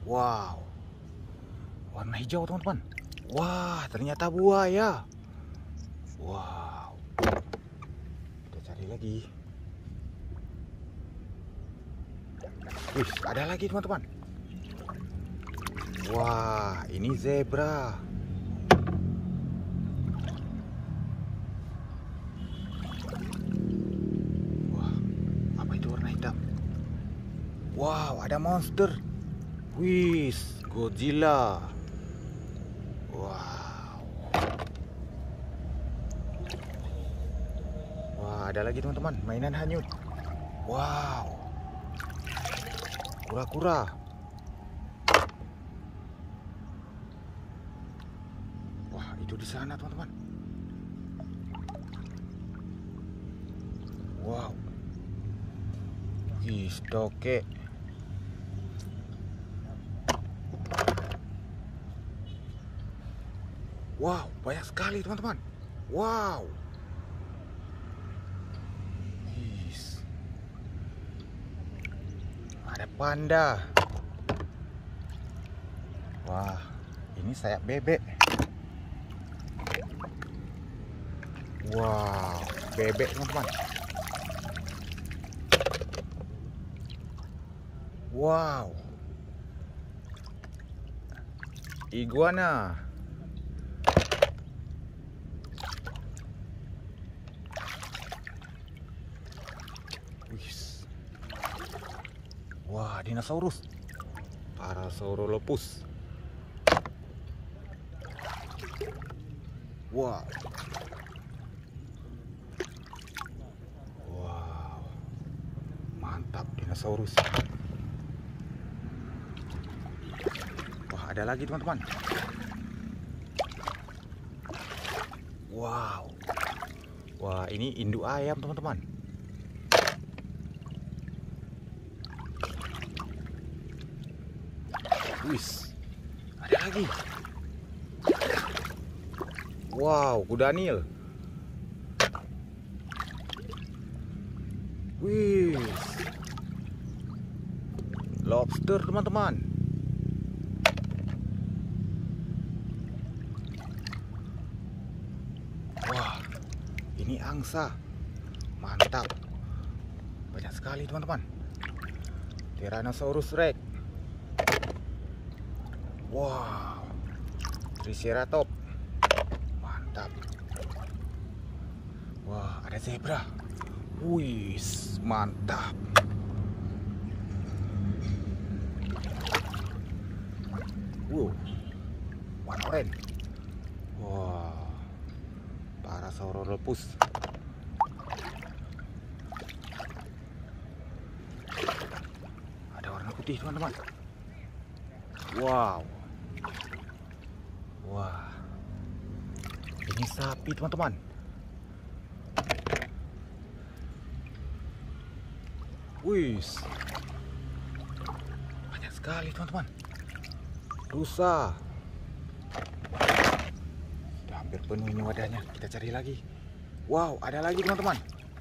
Wow, warna hijau teman-teman. Wah, ternyata buaya. Wow, kita cari lagi. Wih, ada lagi teman-teman. Wah, ini zebra. Wah, apa itu warna hitam? Wow, ada monster. Wih, Godzilla. Wow. Wah, ada lagi teman-teman, mainan hanyut. Wow. Kura-kura. Wah, itu di sana teman-teman. Wow. Ih, toke. Wow, banyak sekali teman-teman. Wow. Yes. Ada panda. Wah, ini sayap bebek. Wow, bebek teman-teman. Wow. Iguana. Wah, dinosaurus. Parasaurolophus. Wow. Wow. Mantap dinosaurus. Wah, ada lagi teman-teman. Wow. Wah, ini induk ayam teman-teman. Wis, ada lagi. Wow, kuda Nil. Wis, lobster teman-teman. Wah, ini angsa. Mantap. Banyak sekali teman-teman. Tyrannosaurus Rex. Wow, Triceratops. Mantap. Wah, ada zebra. Wih, mantap. Wow, warna oranye. Wah, Parasaurolophus. Ada warna putih teman-teman. Wow. Wah, ini sapi teman-teman. Wih, banyak sekali teman-teman. Rusa. Sudah hampir penuh ini wadahnya. Kita cari lagi. Wow, ada lagi teman-teman.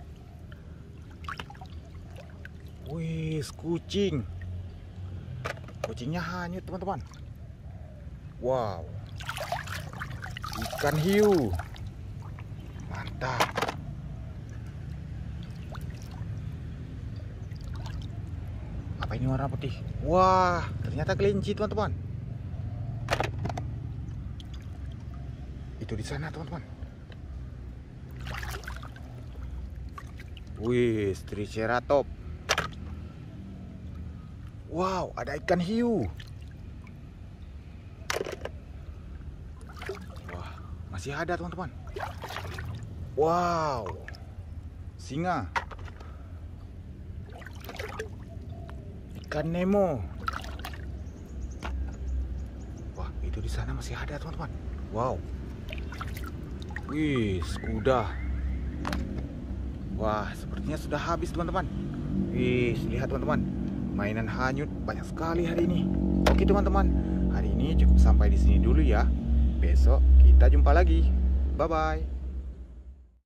Wih, kucing. Kucingnya hanyut teman-teman. Wow. Ikan hiu. Mantap. Apa ini warna putih? Wah, ternyata kelinci teman-teman. Itu di sana teman-teman. Wih, Triceratops. Wow, ada ikan hiu. Wah, masih ada teman-teman. Wow, singa. Ikan Nemo. Wah, itu di sana masih ada teman-teman. Wow. Wih, kuda. Wah, sepertinya sudah habis teman-teman. Wih, lihat teman-teman. Mainan hanyut banyak sekali hari ini. Oke teman-teman, hari ini cukup sampai di sini dulu ya. Besok kita jumpa lagi. Bye bye.